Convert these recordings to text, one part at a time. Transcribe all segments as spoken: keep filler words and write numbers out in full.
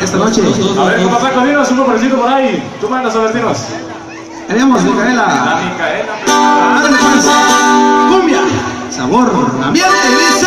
esta noche. A ver, ¿cómo pasa con Dinos? Un pobrecito por ahí. ¿Tú mandas a Bertinos? Tenemos Micaela. La Micaela. Ándale pues. Cumbia. Sabor. Ambiente dice.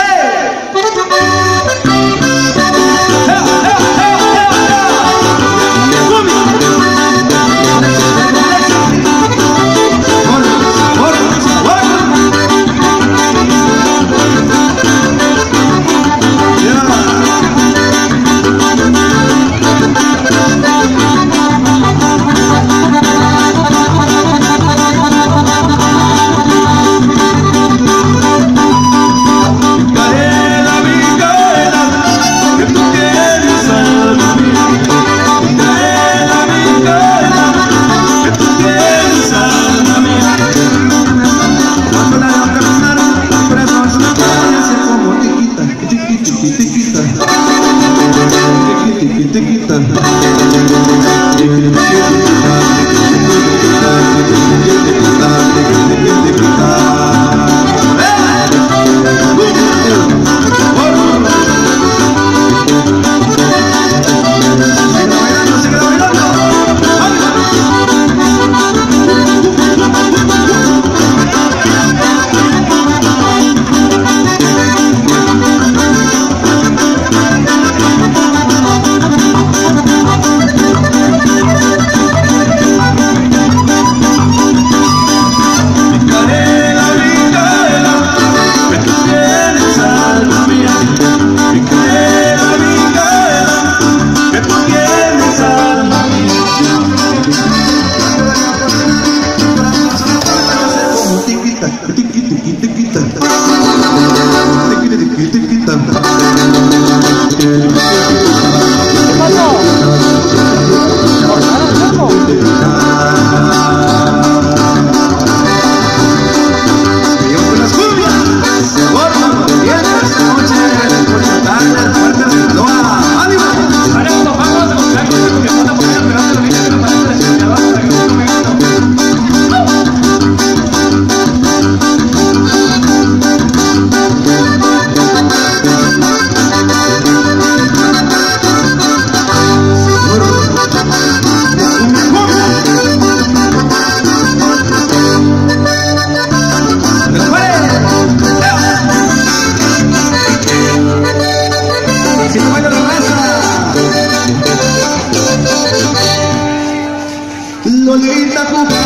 Lolita cubana,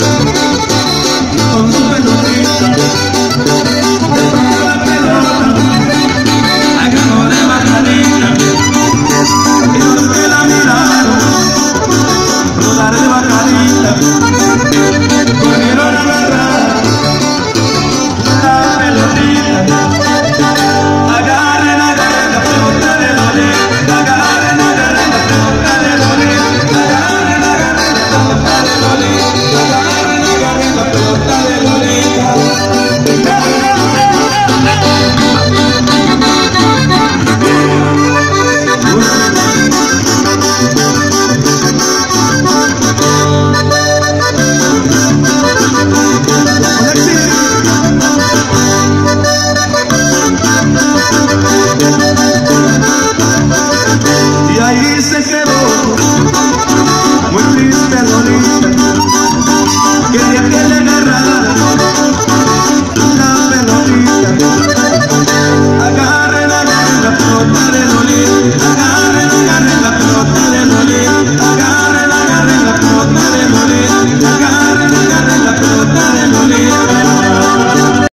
con su pelotita, de pronto la pelota, agarró de bajadita, y los que la miraron, rodar de bajadita, corrieron a agarrar la pelotita, agarren, agarren la pelota de Lolita, agarren, agarren la pelota de Lolita, agarren, agarren la pelota de Lolita, agarren, agarren la pelota de Lolita. Y ahí se